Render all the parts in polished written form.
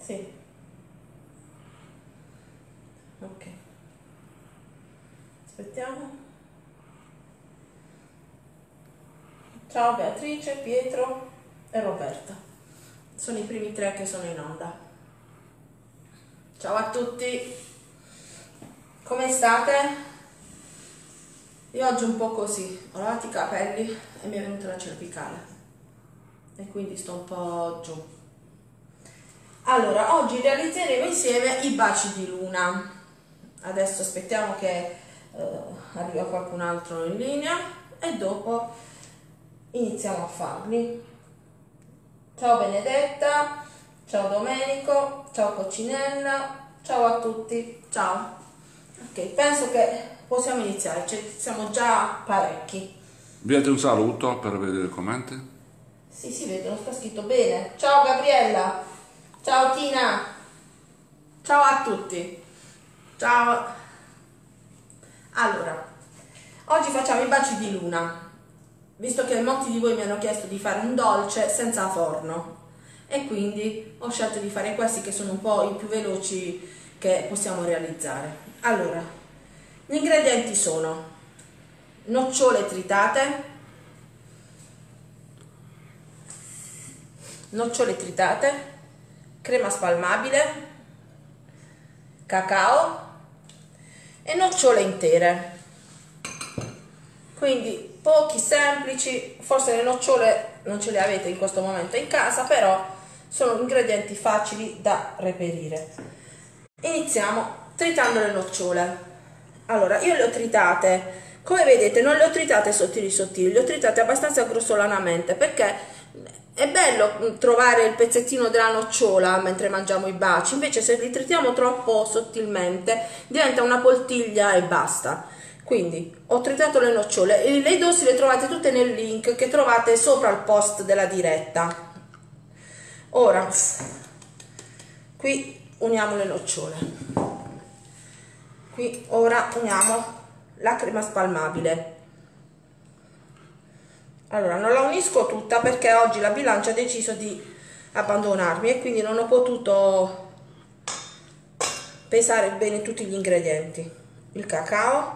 Sì. Ok. Aspettiamo. Ciao Beatrice, Pietro e Roberta. Sono i primi 3 che sono in onda. Ciao a tutti. Come state? Io oggi un po' così. Ho lavato i capelli e mi è venuta la cervicale. E quindi sto un po' giù. Allora, oggi realizzeremo insieme i baci di luna. Adesso aspettiamo che arriva qualcun altro in linea e dopo iniziamo a farli. Ciao Benedetta, ciao Domenico, ciao Coccinella, ciao a tutti, ciao. Ok, penso che possiamo iniziare, siamo già parecchi. Inviate un saluto per vedere i commenti. Sì, si vedono, sta scritto bene. Ciao Gabriella, ciao Tina, ciao a tutti. Ciao. Allora, oggi facciamo i baci di luna, visto che molti di voi mi hanno chiesto di fare un dolce senza forno e quindi ho scelto di fare questi che sono un po' i più veloci che possiamo realizzare. Allora, gli ingredienti sono nocciole tritate, crema spalmabile, cacao e nocciole intere. Quindi pochi, semplici, forse le nocciole non ce le avete in questo momento in casa, però sono ingredienti facili da reperire. Iniziamo tritando le nocciole. Allora, io le ho tritate, come vedete non le ho tritate sottili, le ho tritate abbastanza grossolanamente perché è bello trovare il pezzettino della nocciola mentre mangiamo i baci, invece se li tritiamo troppo sottilmente diventa una poltiglia e basta. Quindi ho tritato le nocciole e le dosi le trovate tutte nel link che trovate sopra il post della diretta. Ora, qui uniamo le nocciole, qui ora uniamo la crema spalmabile. Allora, non la unisco tutta perché oggi la bilancia ha deciso di abbandonarmi e quindi non ho potuto pesare bene tutti gli ingredienti. Il cacao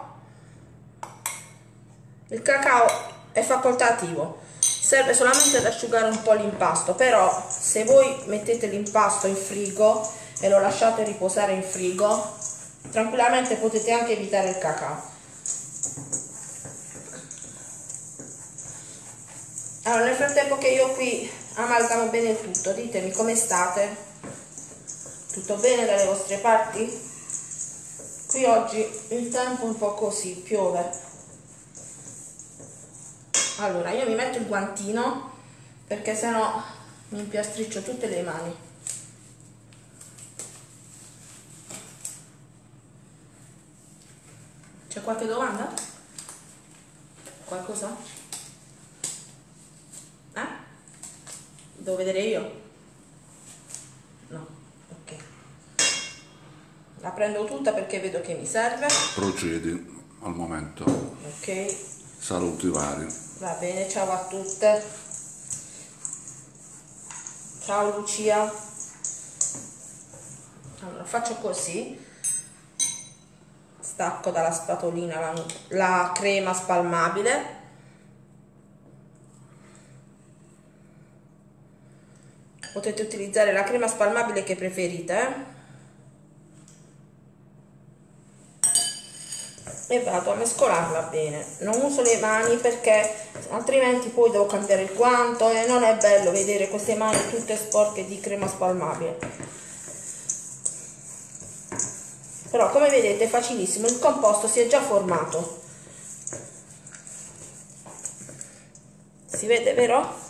è facoltativo, serve solamente ad asciugare un po' l'impasto, però se voi mettete l'impasto in frigo e lo lasciate riposare in frigo, tranquillamente potete anche evitare il cacao. Allora, nel frattempo che io qui amalgamo bene il tutto, ditemi come state? Tutto bene dalle vostre parti? Qui oggi il tempo è un po' così, piove. Allora, io mi metto il guantino perché sennò mi impiastriccio tutte le mani. C'è qualche domanda? Qualcosa? Devo vedere io? No, ok. La prendo tutta perché vedo che mi serve. Procedi al momento. Ok. Saluti vari. Va bene, ciao a tutte. Ciao Lucia. Allora, faccio così. Stacco dalla spatolina la crema spalmabile. Potete utilizzare la crema spalmabile che preferite, e vado a mescolarla bene. Non uso le mani perché altrimenti poi devo cambiare il guanto e non è bello vedere queste mani tutte sporche di crema spalmabile. Però come vedete è facilissimo, il composto si è già formato. Si vede, vero?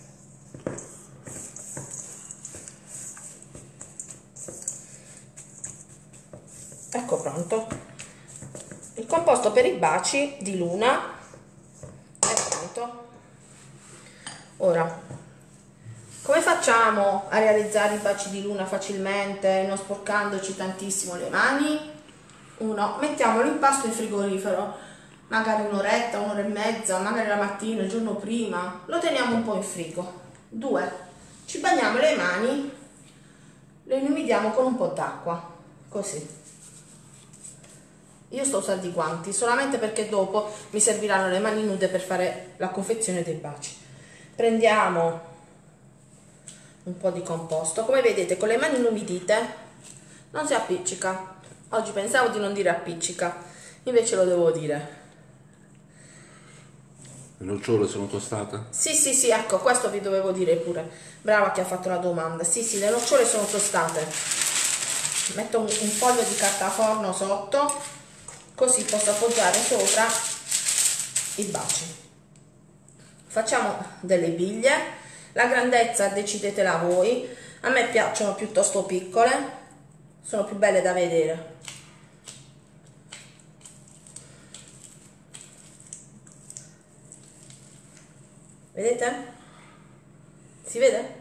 Ecco pronto. Il composto per i baci di luna è pronto. Ora, come facciamo a realizzare i baci di luna facilmente, non sporcandoci tantissimo le mani? 1. Mettiamo l'impasto in frigorifero, magari un'oretta, un'ora e mezza, magari la mattina, il giorno prima, lo teniamo un po' in frigo. 2. Ci bagniamo le mani lo inumidiamo con un po' d'acqua, così. Io sto usando i guanti solamente perché dopo mi serviranno le mani nude per fare la confezione dei baci. Prendiamo un po' di composto, come vedete con le mani inumidite non si appiccica. Oggi pensavo di non dire appiccica, invece lo devo dire. Le nocciole sono tostate? Sì, ecco, questo vi dovevo dire pure. Brava chi ha fatto la domanda. Sì, le nocciole sono tostate. Metto un foglio di carta forno sotto, così posso appoggiare sopra i baci. Facciamo delle biglie, la grandezza decidetela voi. A me piacciono piuttosto piccole, sono più belle da vedere. Vedete? Si vede?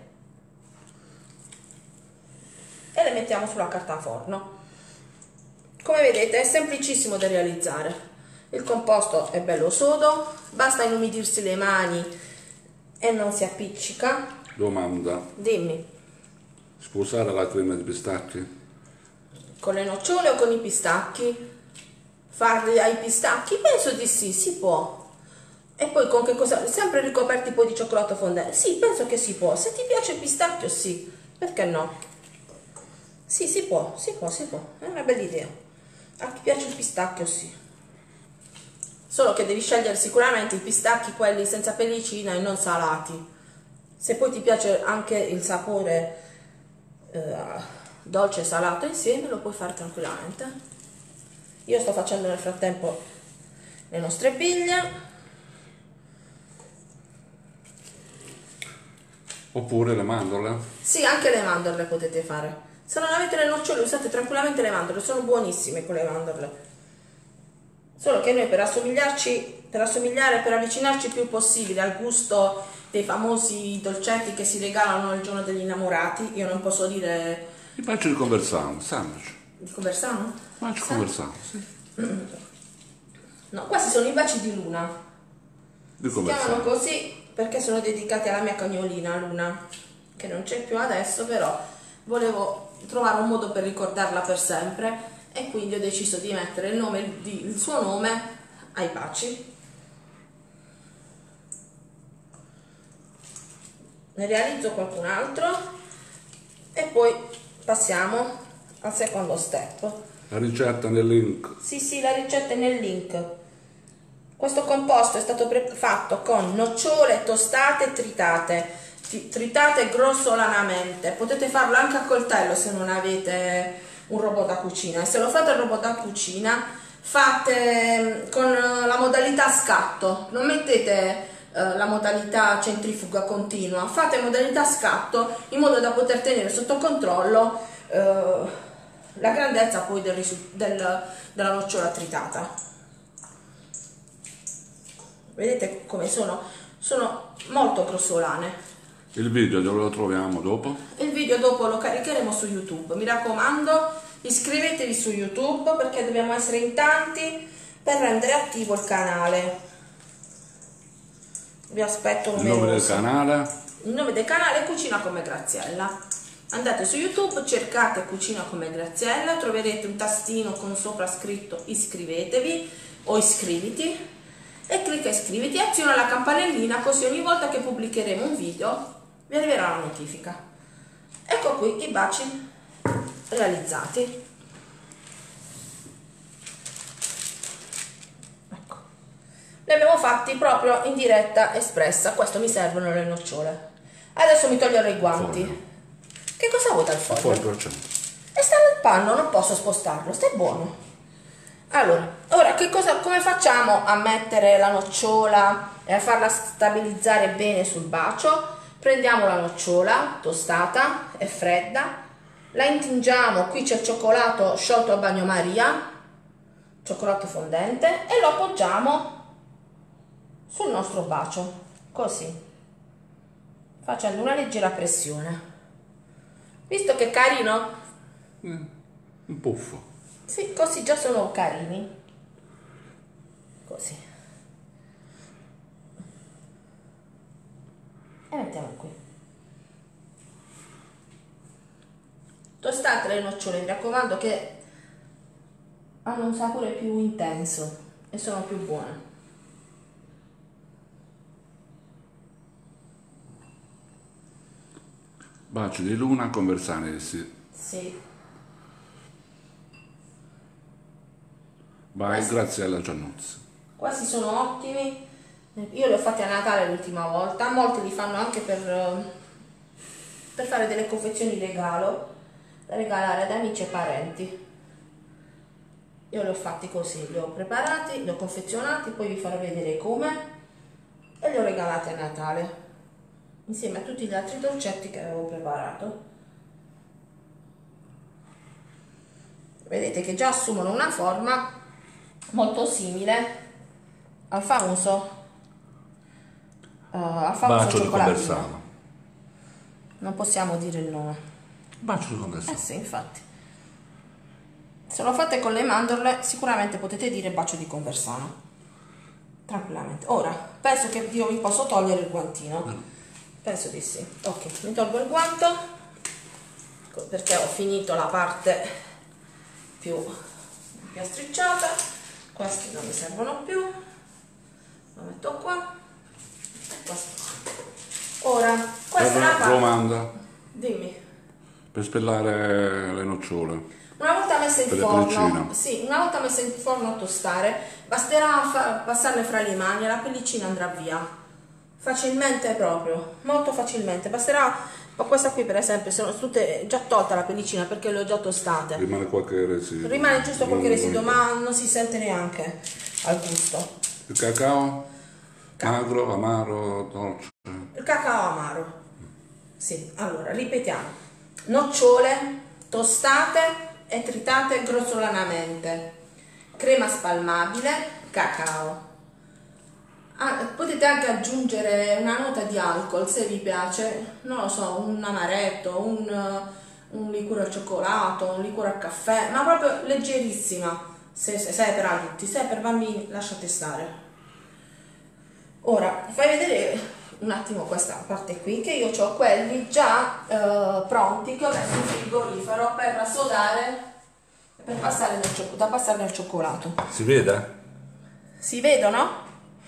E le mettiamo sulla carta forno. Come vedete è semplicissimo da realizzare. Il composto è bello sodo, basta inumidirsi le mani e non si appiccica. Domanda. Dimmi, Si può usare la crema di pistacchi? con le nocciole o con i pistacchi? Farli ai pistacchi? Penso di sì, si può. E poi con che cosa? Sempre ricoperti poi di cioccolato fondente? Sì, penso che si può. Se ti piace il pistacchio, sì. Perché no? Sì, si può. È una bella idea. A chi piace il pistacchio, sì. Solo che devi scegliere sicuramente i pistacchi, quelli senza pellicina e non salati. Se poi ti piace anche il sapore dolce e salato insieme, lo puoi fare tranquillamente. Io sto facendo nel frattempo le nostre biglie. Oppure le mandorle? Sì, anche le mandorle potete fare. Se non avete le nocciole usate tranquillamente le mandorle, sono buonissime con le mandorle. Solo che noi per assomigliare, per avvicinarci il più possibile al gusto dei famosi dolcetti che si regalano il giorno degli innamorati, io non posso dire I baci di conversano, semplice. il conversano? Baci di conversano, sì. No, questi sono i baci di Luna. Di Si chiamano conversano. così perché sono dedicati alla mia cagnolina Luna, che non c'è più adesso, però volevo trovare un modo per ricordarla per sempre e quindi ho deciso di mettere il suo nome ai baci. Ne realizzo qualcun altro e poi passiamo al secondo step. La ricetta nel link. Sì, la ricetta è nel link. Questo composto è stato fatto con nocciole tostate tritate grossolanamente. Potete farlo anche a coltello se non avete un robot da cucina. E se lo fate al robot da cucina, fate con la modalità scatto. Non mettete la modalità centrifuga continua, fate modalità scatto in modo da poter tenere sotto controllo la grandezza poi della nocciola tritata. Vedete come sono? Sono molto grossolane. Il video dove lo troviamo dopo? Il video dopo lo caricheremo su YouTube. Mi raccomando, iscrivetevi su YouTube perché dobbiamo essere in tanti per rendere attivo il canale. Vi aspetto Il numerosi. nome del canale? Il nome del canale è Cucina come Graziella. Andate su YouTube, cercate Cucina come Graziella, troverete un tastino con sopra scritto iscrivetevi o iscriviti e clicca iscriviti e aziona la campanellina, così ogni volta che pubblicheremo un video vi arriverà la notifica. Ecco qui i baci realizzati. Ecco. Li abbiamo fatti proprio in diretta espressa. Questo mi servono le nocciole. Adesso mi toglierò i guanti. Foglio. Che cosa vuoi dal Poi foglio? il procento. E sta nel panno, non posso spostarlo, sta buono. Allora, ora come facciamo a mettere la nocciola e a farla stabilizzare bene sul bacio? Prendiamo la nocciola tostata e fredda, la intingiamo, qui c'è il cioccolato sciolto a bagnomaria, cioccolato fondente, e lo appoggiamo sul nostro bacio, così, facendo una leggera pressione. Visto che è carino? Un puffo. Sì, così già sono carini. Così. E mettiamo qui. Tostate le nocciole, mi raccomando, che hanno un sapore più intenso e sono più buone. Baci di luna conversanesi. Sì. Vai, grazie alla Giannuzzi. Questi sono ottimi. Io li ho fatti a Natale l'ultima volta. Molti li fanno anche per fare delle confezioni regalo da regalare ad amici e parenti. Io li ho fatti così, li ho preparati, li ho confezionati, poi vi farò vedere come, e li ho regalati a Natale insieme a tutti gli altri dolcetti che avevo preparato. Vedete che già assumono una forma molto simile al famoso Bacio di cioccolatino. Conversano. Non possiamo dire il nome. Bacio di Conversano. Sì, infatti. Se lo fate con le mandorle, sicuramente potete dire bacio di Conversano. Tranquillamente. Ora, penso che io mi posso togliere il guantino. Penso di sì. Ok, mi tolgo il guanto perché ho finito la parte più piastricciata. Questi non mi servono più. Lo metto qua. Questo. Ora, questa è la parte. Romanda, Dimmi. per spellare le nocciole. Una volta messe in Per le forno, pellicine. sì, una volta messe in forno a tostare, basterà passarle fra le mani e la pellicina andrà via. Facilmente proprio, molto facilmente. Basterà, ma questa qui per esempio, sono tutte già tolta la pellicina perché le ho già tostate. Rimane qualche residuo. Rimane giusto qualche Non- residuo, ma non si sente neanche al gusto. Il cacao? Magro, amaro, dolce. Il cacao amaro. Sì, allora, ripetiamo. Nocciole tostate e tritate grossolanamente. Crema spalmabile, cacao. Potete anche aggiungere una nota di alcol se vi piace, non lo so, un amaretto, un liquore al cioccolato, un liquore al caffè, ma proprio leggerissima, se è per adulti, se è per bambini lasciate stare. Ora, fai vedere un attimo questa parte qui, che io ho quelli già pronti che ho messo in frigorifero per assodare, per passare da passare nel cioccolato. Si vede? Si vedono?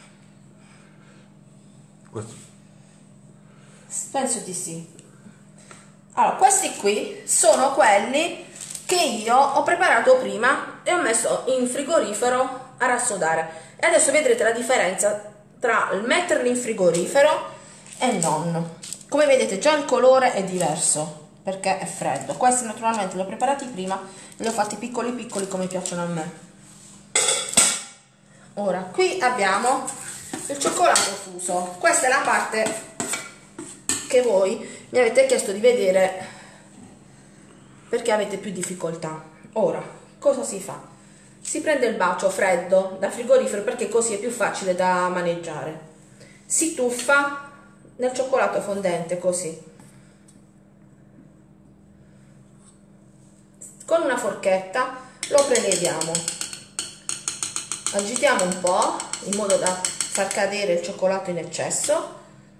Questo. Penso di sì. Allora, questi qui sono quelli che io ho preparato prima e ho messo in frigorifero a rassodare. E adesso vedrete la differenza tra il metterli in frigorifero e non. Come vedete già il colore è diverso perché è freddo. Questi naturalmente li ho preparati prima e li ho fatti piccoli piccoli come piacciono a me. Ora, qui abbiamo il cioccolato fuso. Questa è la parte che voi mi avete chiesto di vedere perché avete più difficoltà. Ora, cosa si fa? Si prende il bacio freddo da frigorifero perché così è più facile da maneggiare. Si tuffa nel cioccolato fondente così. Con una forchetta lo preleviamo. Agitiamo un po' in modo da far cadere il cioccolato in eccesso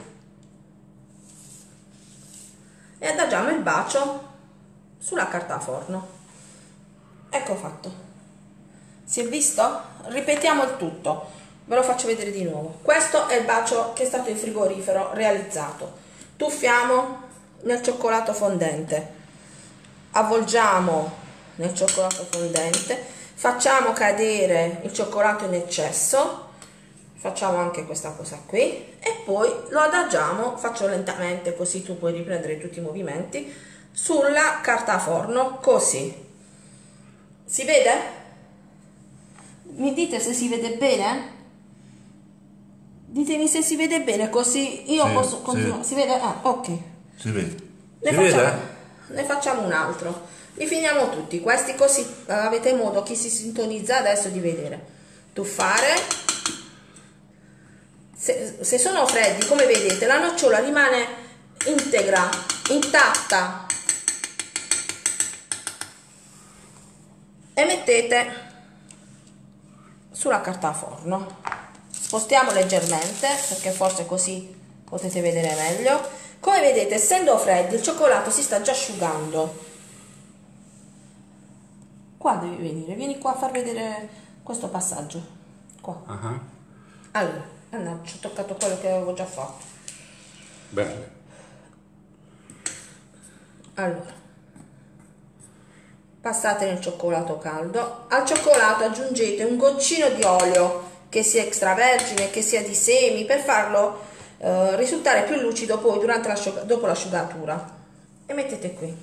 e adagiamo il bacio sulla carta forno. Ecco fatto. Si è visto? Ripetiamo il tutto, ve lo faccio vedere di nuovo. Questo è il bacio che è stato in frigorifero realizzato. Tuffiamo nel cioccolato fondente, avvolgiamo nel cioccolato fondente, facciamo cadere il cioccolato in eccesso, facciamo anche questa cosa qui e poi lo adagiamo, faccio lentamente così tu puoi riprendere tutti i movimenti, sulla carta forno così. Si vede? Mi dite se si vede bene? Ditemi se si vede bene, così io posso continuare. Si vede? Ah, ok. Si vede. Ne facciamo un altro. Li finiamo tutti questi, così avete modo, chi si sintonizza adesso, di vedere. Tuffare. Se sono freddi, come vedete, la nocciola rimane integra, intatta. E mettete sulla carta forno. Spostiamo leggermente perché forse così potete vedere meglio. Come vedete, essendo freddi, il cioccolato si sta già asciugando. qua devi venire, vieni qua a far vedere questo passaggio, qua. Allora, mannaggia, ho toccato quello che avevo già fatto. Bene. Allora, passate nel cioccolato caldo, al cioccolato aggiungete un goccino di olio, che sia extravergine, che sia di semi, per farlo risultare più lucido poi durante dopo l'asciugatura, e mettete qui.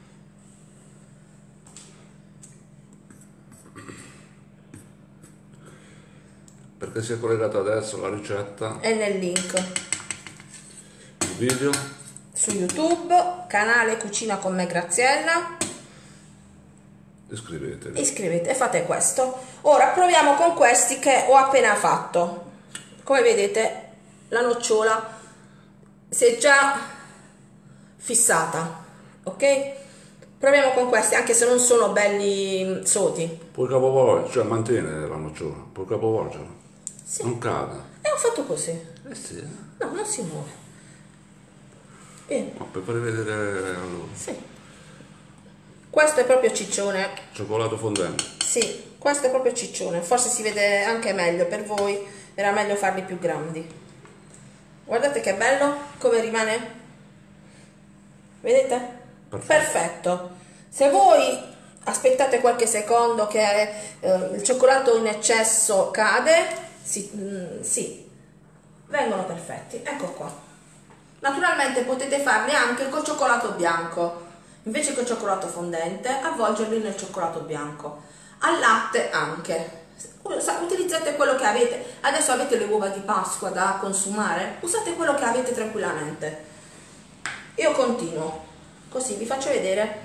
Perché si è collegato adesso la ricetta? È nel link. Il video? Su YouTube, canale Cucina con me Graziella. Iscrivetevi. Iscrivete e fate questo. Ora proviamo con questi che ho appena fatto. Come vedete, la nocciola si è già fissata, ok? Proviamo con questi, anche se non sono belli soti. Puoi capovolgere, cioè mantiene la nocciola, puoi capovolgerla. Sì. Non cade. E ho fatto così. Eh sì. No, non si muove. Bene. Ma per fare vedere allora. Sì. Questo è proprio ciccione. Cioccolato fondente. Sì, questo è proprio ciccione. Forse si vede anche meglio per voi. Era meglio farli più grandi. Guardate che bello come rimane. Vedete? Perfetto. Se voi aspettate qualche secondo che il cioccolato in eccesso cade, sì, vengono perfetti. Ecco qua. Naturalmente potete farli anche col cioccolato bianco. Invece che il cioccolato fondente, avvolgerli nel cioccolato bianco. Al latte anche. Utilizzate quello che avete. Adesso avete le uova di Pasqua da consumare, usate quello che avete tranquillamente. Io continuo, così vi faccio vedere.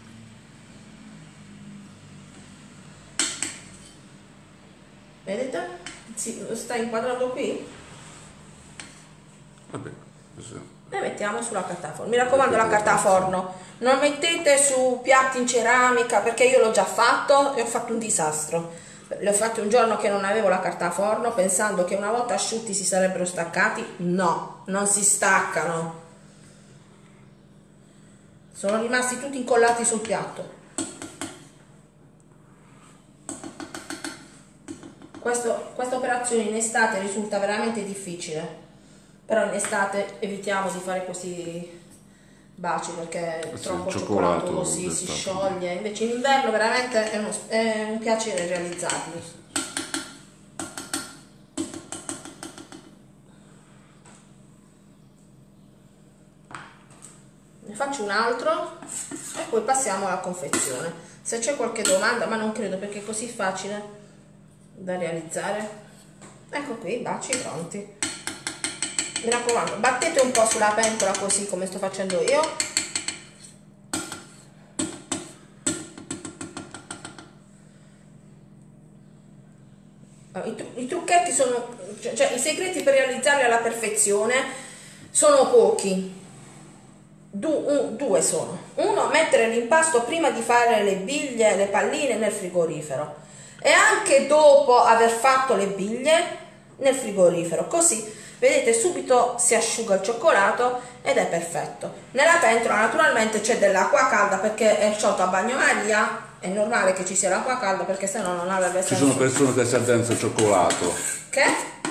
Vedete? Sta inquadrato qui? Vabbè, così. E mettiamo sulla carta forno. Mi raccomando, la carta forno non mettete su piatti in ceramica, perché io l'ho già fatto e ho fatto un disastro. Le ho fatte un giorno che non avevo la carta forno, pensando che una volta asciutti si sarebbero staccati. No, non si staccano. Sono rimasti tutti incollati sul piatto. Questa operazione in estate risulta veramente difficile, però in estate evitiamo di fare questi baci, perché troppo cioccolato così si scioglie. Invece in inverno veramente è un piacere realizzarli. Ne faccio un altro e poi passiamo alla confezione. Se c'è qualche domanda, ma non credo, perché è così facile da realizzare. Ecco qui i baci pronti. Mi raccomando, battete un po' sulla pentola, così come sto facendo io. I trucchetti sono, cioè i segreti per realizzarli alla perfezione sono pochi. Due sono. Uno, mettere l'impasto prima di fare le biglie, le palline nel frigorifero, e anche dopo aver fatto le biglie nel frigorifero, così vedete subito si asciuga il cioccolato ed è perfetto. Nella pentola naturalmente c'è dell'acqua calda, perché è sciolto a bagnomaria. È normale che ci sia l'acqua calda, perché sennò non avrebbe senso. Ci sono persone che si addensano il cioccolato. Che?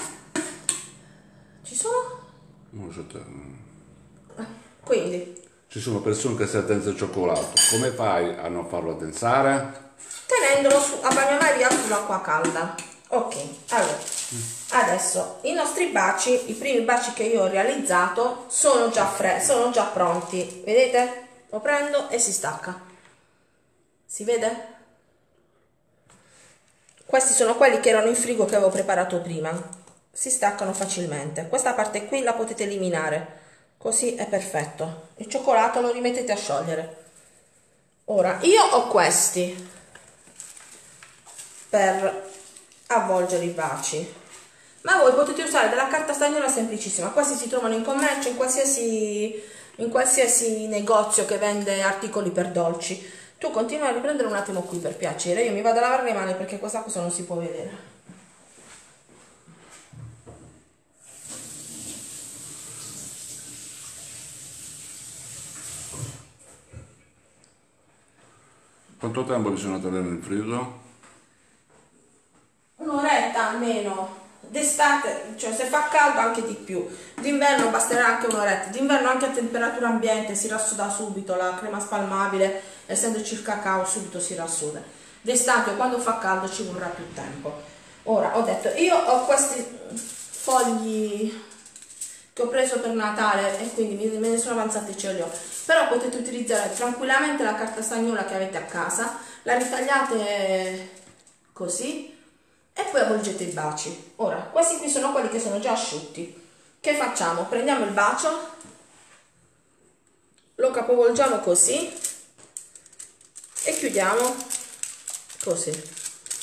Ci sono? Non lo so te. Quindi Ci sono persone che si addensano il cioccolato. Come fai a non farlo addensare? tenendolo a bagnomaria sull'acqua calda. Ok, allora adesso i nostri baci, i primi baci che io ho realizzato, sono già pronti. Vedete? Lo prendo e si stacca. Si vede? Questi sono quelli che erano in frigo, che avevo preparato prima. Si staccano facilmente. Questa parte qui la potete eliminare, così è perfetto. Il cioccolato lo rimettete a sciogliere. Ora io ho questi per avvolgere i baci, ma voi potete usare della carta stagnola semplicissima. Questi si trovano in commercio in qualsiasi negozio che vende articoli per dolci. Tu continua a riprendere un attimo qui, per piacere. Io mi vado a lavare le mani, perché questa cosa non si può vedere. Quanto tempo bisogna tenere in frigo? Un'oretta almeno. D'estate, cioè se fa caldo anche di più. D'inverno basterà anche un'oretta. D'inverno anche a temperatura ambiente si rassoda subito la crema spalmabile, essendoci il cacao subito si rassoda. D'estate quando fa caldo ci vorrà più tempo. Ora ho detto, io ho questi fogli che ho preso per Natale e quindi me ne sono avanzati, ce li ho. Però potete utilizzare tranquillamente la carta stagnola che avete a casa, la ritagliate così e poi avvolgete i baci. Ora, questi qui sono quelli che sono già asciutti. Che facciamo? Prendiamo il bacio, lo capovolgiamo così e chiudiamo così.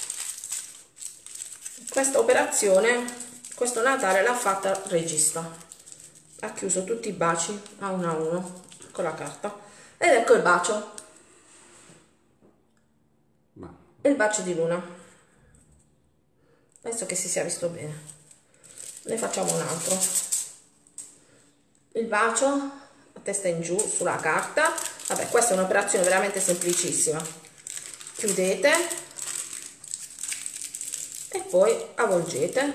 Questa operazione, questo Natale l'ha fatta il regista. Ha chiuso tutti i baci a uno con la carta. Ed ecco il bacio. Il bacio di Luna. Penso che si sia visto bene. Ne facciamo un altro. Il bacio a testa in giù sulla carta. Vabbè, questa è un'operazione veramente semplicissima. Chiudete e poi avvolgete,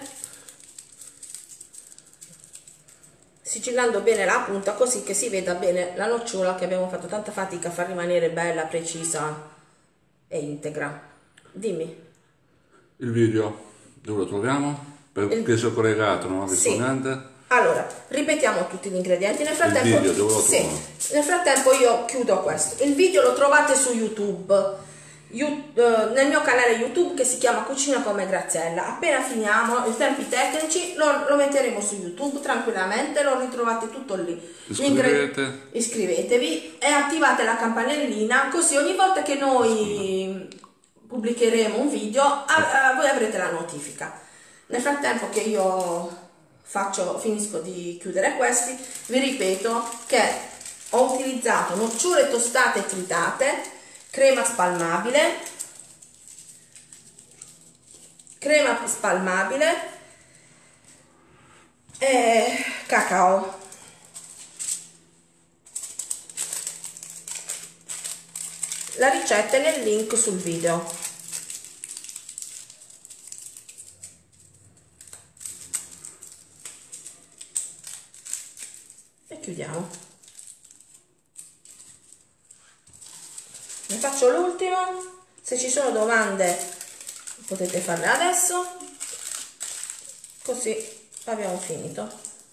sigillando bene la punta così che si veda bene la nocciola che abbiamo fatto tanta fatica a far rimanere bella, precisa e integra. Dimmi. Il video dove lo troviamo? Perché si è collegato, non ho visto niente. Allora, ripetiamo tutti gli ingredienti. Nel frattempo, il video dove lo troviamo? Nel frattempo io chiudo questo. Il video lo trovate su YouTube. Nel mio canale YouTube che si chiama Cucina come Graziella. Appena finiamo i tempi tecnici lo metteremo su YouTube tranquillamente, lo ritrovate tutto lì. Iscrivetevi e attivate la campanellina, così ogni volta che noi pubblicheremo un video voi avrete la notifica. Nel frattempo che io finisco di chiudere questi, vi ripeto che ho utilizzato nocciole tostate e tritate, crema spalmabile e cacao. La ricetta è nel link sul video. E chiudiamo. Ne faccio l'ultimo. Se ci sono domande potete farle adesso, così abbiamo finito.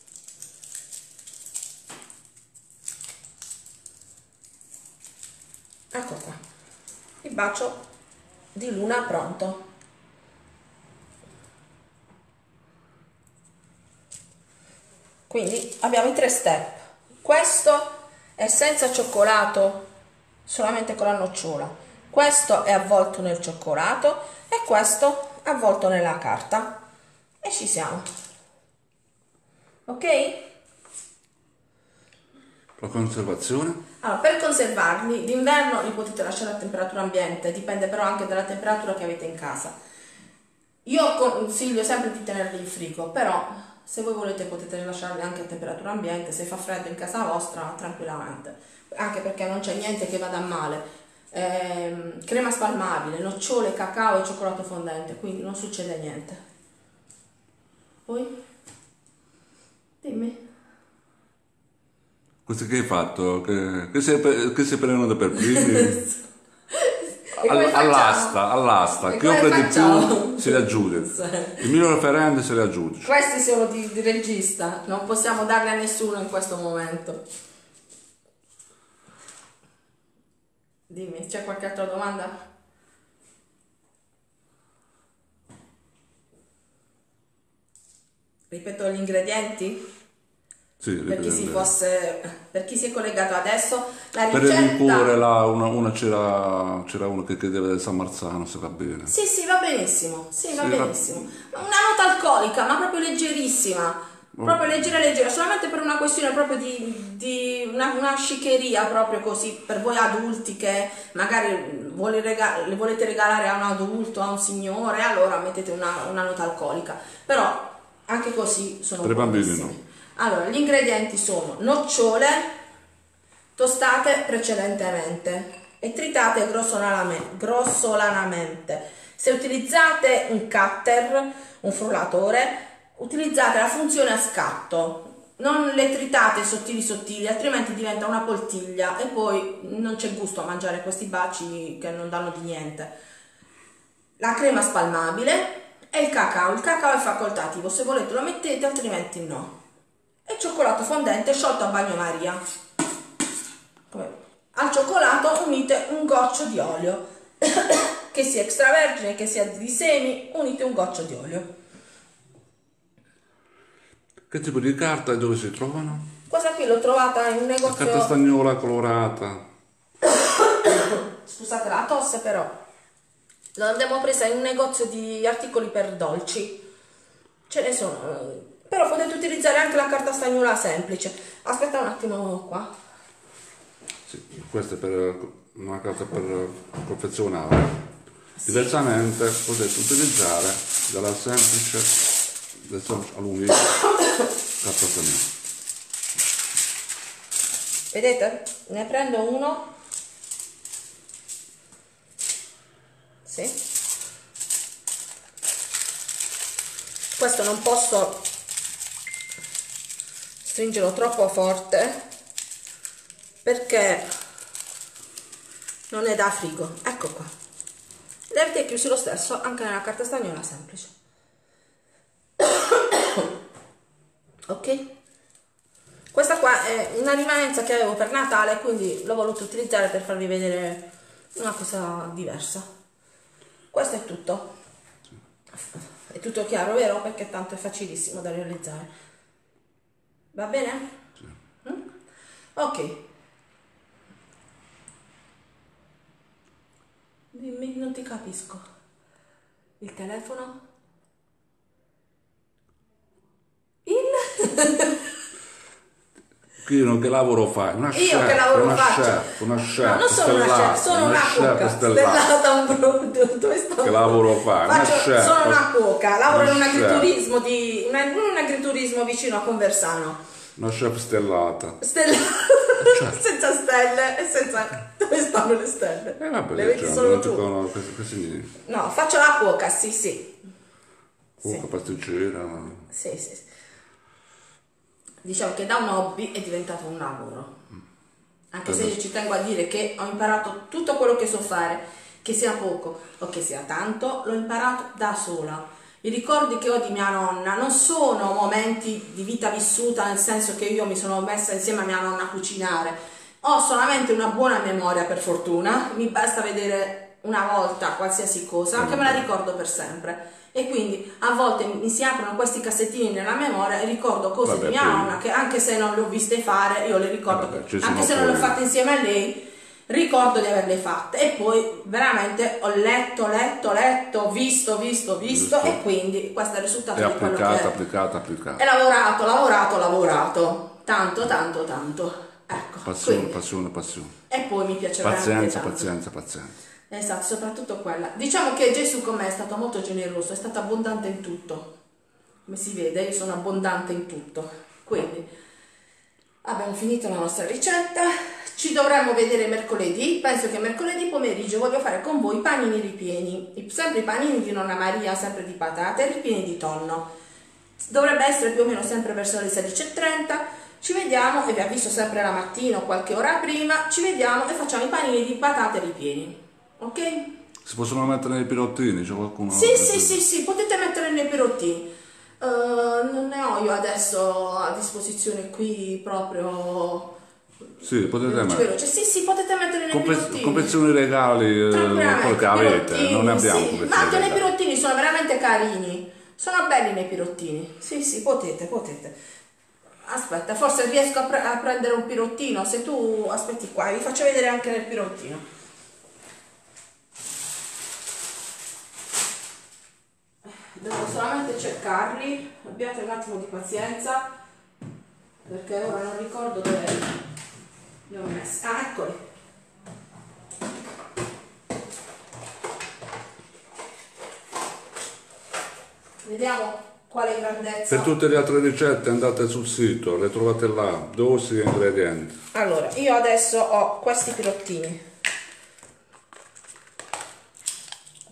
Ecco qua, il bacio di Luna pronto. Quindi abbiamo i 3 step. Questo è senza cioccolato, solamente con la nocciola. Questo è avvolto nel cioccolato e questo avvolto nella carta. E ci siamo. Ok? La conservazione? Allora, per conservarli, d'inverno li potete lasciare a temperatura ambiente, dipende però anche dalla temperatura che avete in casa. Io consiglio sempre di tenerli in frigo, però se voi volete potete lasciarli anche a temperatura ambiente, se fa freddo in casa vostra, tranquillamente. Anche perché non c'è niente che vada a male. Crema spalmabile, nocciole, cacao e cioccolato fondente, quindi non succede niente. Poi? Dimmi. Questo che hai fatto? Che si prendono per primi? All'asta. Chi offre di più si li aggiudica. Il mio referente se li aggiudica. Questi sono di regista, non possiamo darli a nessuno in questo momento. Dimmi, c'è qualche altra domanda? Ripeto gli ingredienti? Sì, per chi si è collegato adesso, la per ricetta... il liquore c'era uno che chiedeva del San Marzano, se va bene. Sì, va benissimo. Va benissimo. Una nota alcolica, ma proprio leggerissima. Proprio leggera, solamente per una questione proprio di una sciccheria, proprio così, per voi adulti che magari le volete regalare a un adulto, a un signore, allora mettete una nota alcolica. Però anche così sono per buonissimi. bambini no. Allora, gli ingredienti sono nocciole tostate precedentemente, e tritate grossolanamente. Se utilizzate un cutter, un frullatore, utilizzate la funzione a scatto. Non le tritate sottili, altrimenti diventa una poltiglia e poi non c'è gusto a mangiare questi baci che non danno di niente. La crema spalmabile e il cacao. Il cacao è facoltativo, se volete lo mettete, altrimenti no. E il cioccolato fondente sciolto a bagnomaria. Al cioccolato unite un goccio di olio, che sia extravergine, che sia di semi, unite un goccio di olio. Che tipo di carta e dove si trovano? Questa qui l'ho trovata in un negozio... La carta stagnola colorata. Scusate la tosse, però l'abbiamo presa in un negozio di articoli per dolci. Ce ne sono, però potete utilizzare anche la carta stagnola semplice. Aspetta un attimo qua. Sì, questa è per una carta per confezionare. Sì. Diversamente potete utilizzare della semplice allunghi carta stagnola. Vedete? Ne prendo uno. Sì. Questo non posso stringerlo troppo forte perché non è da frigo. Ecco qua. Le avete chiusi lo stesso anche nella carta stagnola semplice. Ok? Questa qua è una rimanenza che avevo per Natale, quindi l'ho voluto utilizzare per farvi vedere una cosa diversa. Questo è tutto. È tutto chiaro, vero? Perché tanto è facilissimo da realizzare. Va bene? Sì. Ok. Dimmi, non ti capisco. Il telefono? Io che lavoro fai? Una chef, io che lavoro una faccio? chef, una chef, no, non sono una chef, sono una cuoca stellata. Dove sto? Che lavoro fai? Sono una cuoca, lavoro in un chef. un agriturismo vicino a Conversano. Una chef stellata. Senza stelle e senza... Dove stanno le stelle? Vabbè, le vedi solo tu. Che significa? No, faccio la cuoca, sì. Cuoca, pasticcera. Sì. Diciamo che da un hobby è diventato un lavoro. Anche se io ci tengo a dire che ho imparato tutto quello che so fare, che sia poco o che sia tanto, l'ho imparato da sola. I ricordi che ho di mia nonna non sono momenti di vita vissuta, nel senso che io mi sono messa insieme a mia nonna a cucinare. Ho solamente una buona memoria, per fortuna, mi basta vedere una volta qualsiasi cosa che me la ricordo per sempre. E quindi a volte mi si aprono questi cassettini nella memoria e ricordo cose di mia nonna che anche se non le ho viste fare, io le ricordo, anche se non le ho fatte insieme a lei, ricordo di averle fatte. E poi veramente ho letto, visto e quindi questo è il risultato di quello che è. Applicato. E lavorato, tanto. Ecco, passione. E poi mi piace veramente tanto. Pazienza. Esatto, soprattutto quella. Diciamo che Gesù con me è stato molto generoso, è stato abbondante in tutto. Come si vede, io sono abbondante in tutto. Quindi abbiamo finito la nostra ricetta. Ci dovremmo vedere mercoledì. Penso che mercoledì pomeriggio voglio fare con voi panini ripieni. Sempre i panini di Nonna Maria, sempre di patate, ripieni di tonno. Dovrebbe essere più o meno sempre verso le 16:30. Ci vediamo e vi avviso sempre la mattina o qualche ora prima. Ci vediamo e facciamo i panini di patate ripieni. Ok? Si possono mettere nei pirottini? C'è qualcuno? Sì, potete mettere nei pirottini. Non ne ho io adesso a disposizione qui proprio. Sì, potete mettere. Sì, potete mettere nei pirottini. Confezioni regali, quello che avete, non ne abbiamo confezioni. Ma anche nei pirottini sono veramente carini. Sono belli nei pirottini. Sì, potete. Aspetta, forse riesco a prendere un pirottino. Se tu aspetti qua, vi faccio vedere anche nel pirottino. Devo solamente cercarli, abbiate un attimo di pazienza perché ora non ricordo dove li ho messi. Ah, eccoli. Vediamo quale grandezza. Per tutte le altre ricette andate sul sito, le trovate là, dosi e ingredienti. Allora, io adesso ho questi pirottini.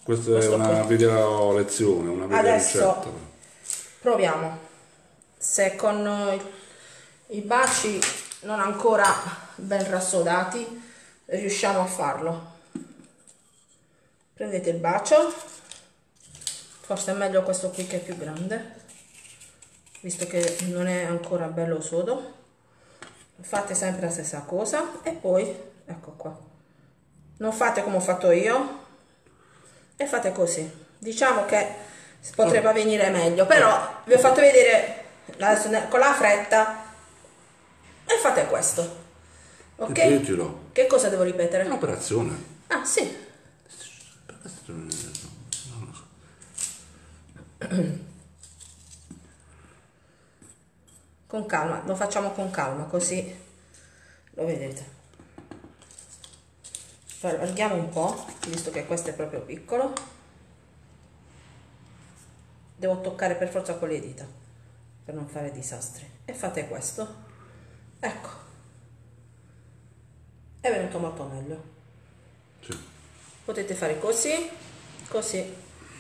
Questa è una video lezione, una video Adesso ricetta. proviamo se con i baci non ancora ben rassodati riusciamo a farlo. Prendete il bacio, forse è meglio questo qui che è più grande, visto che non è ancora bello sodo. Fate sempre la stessa cosa e poi ecco qua, non fate come ho fatto io e fate così. Diciamo che potrebbe venire meglio, però vi ho fatto vedere adesso con la fretta e fate questo, ok? Ripetilo. Che cosa devo ripetere? Un'operazione. Ah sì, Non lo so. con calma, lo facciamo con calma così lo vedete. Allarghiamo un po', visto che questo è proprio piccolo. Devo toccare per forza con le dita per non fare disastri. E fate questo. Ecco. È venuto molto meglio. Sì. Potete fare così, così.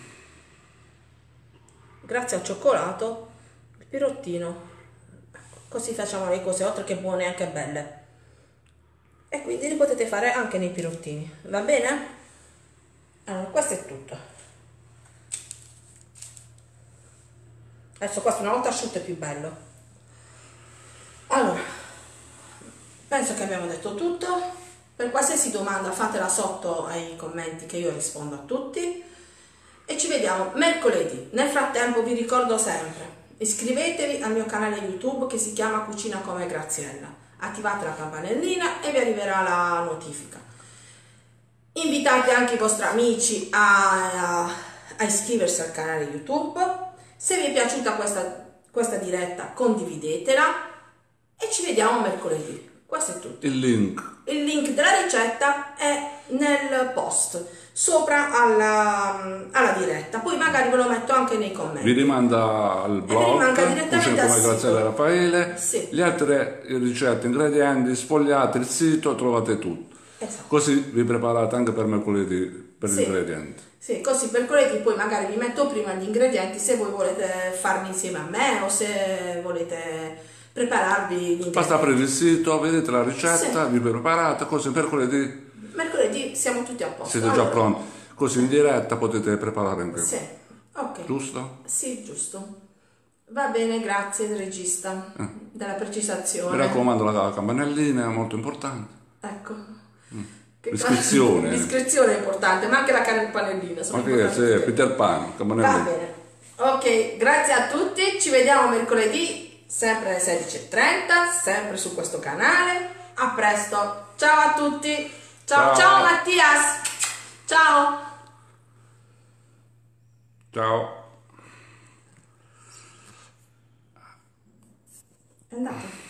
Grazie al cioccolato, il pirottino. Così facciamo le cose, oltre che buone anche belle. E quindi li potete fare anche nei pirottini, va bene? Allora, questo è tutto. Adesso questo una volta asciutto è più bello. Allora, penso che abbiamo detto tutto. Per qualsiasi domanda fatela sotto ai commenti che io rispondo a tutti. E ci vediamo mercoledì. Nel frattempo vi ricordo sempre, iscrivetevi al mio canale YouTube che si chiama Cucina come Graziella. Attivate la campanellina e vi arriverà la notifica. Invitate anche i vostri amici a iscriversi al canale YouTube. Se vi è piaciuta questa diretta condividetela e ci vediamo mercoledì. Questo è tutto. Il link Della ricetta è nel post sopra alla diretta, poi magari ve lo metto anche nei commenti. vi rimanda al blog Cucina come Graziella Raffaele. Sì. Le altre ricette, ingredienti, sfogliate il sito, trovate tutto. Esatto. Così vi preparate anche per mercoledì per Sì. gli ingredienti. Sì, così mercoledì poi magari vi metto prima gli ingredienti se voi volete farli insieme a me o se volete prepararvi gli ingredienti. Basta aprire il sito, vedete la ricetta, Sì. vi preparate, così mercoledì Mercoledì siamo tutti a posto. siete già pronti. Così in diretta potete preparare anche voi. Sì, ok. Giusto? Sì, giusto. Va bene, grazie regista della precisazione. Mi raccomando, la campanellina è molto importante. Ecco. L'iscrizione. L'iscrizione è importante, ma anche la campanellina. Sono Ok, importanti sì, tutte. Peter Pan, Va campanellina. bene. Ok, grazie a tutti. Ci vediamo mercoledì, sempre alle 16:30, sempre su questo canale. A presto. Ciao a tutti. Ciao, Ciao. ciao Mattias. Ciao. Ciao. È andato.